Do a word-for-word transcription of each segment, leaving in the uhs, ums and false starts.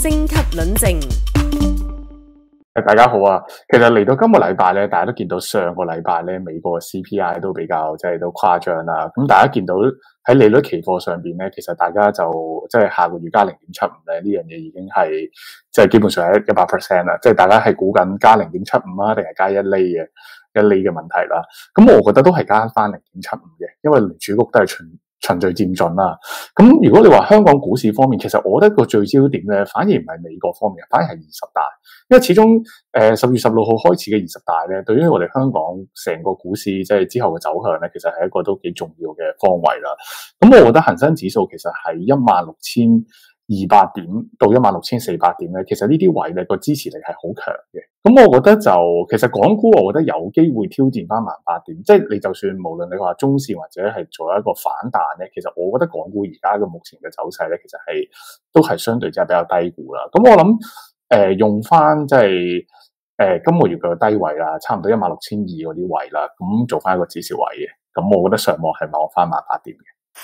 星級論證。 大家好啊！其實嚟到今個禮拜咧，大家都見到上個禮拜咧，美國嘅 C P I 都比較即係都誇張啦。咁大家見到喺利率期貨上邊咧，其實大家就即係下個月加零點七五咧，呢樣嘢已經係即係基本上係一百 percent 啦。即係大家係估緊加零點七五啊，定係加一厘嘅一厘嘅問題啦。咁我覺得都係加翻零點七五嘅，因為聯儲局都係循循序漸進啦。咁如果你話香港股市方面，其實我覺得個聚焦點咧，反而唔係美國方面，反而係二十大。因為始終誒十月十六號開始嘅二十大咧，對於我哋香港成個股市即係之後嘅走向咧，其實係一個都幾重要嘅方位啦。咁我覺得恒生指數其實係一萬六千二百點到一萬六千四百點咧，其實呢啲位咧個支持力係好強嘅。咁我覺得就其實港股，我覺得有機會挑戰翻萬八點，即係你就算無論你話中線或者係做一個反彈咧，其實我覺得港股而家嘅目前嘅走勢咧，其實係都係相對即係比較低估啦。咁我諗。誒、呃，用翻即係誒今個月嘅低位啦，差唔多一萬六千二嗰啲位啦，咁做翻一個止蝕位嘅，咁我覺得上望係望翻萬八點嘅。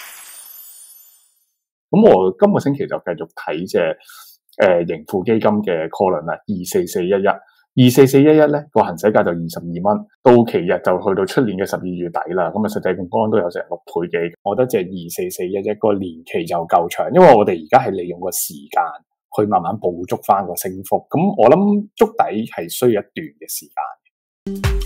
咁我今個星期就繼續睇隻誒盈富基金嘅 call 輪啦，二四四一一，二四四一一咧個行使價就二十二蚊，到期日就去到出年嘅十二月底啦。咁啊，實際槓桿都有成六倍幾，我覺得隻二四四一一個年期就夠長，因為我哋而家係利用個時間。去慢慢捕捉翻個升幅，咁我諗築底係需要一段嘅時間。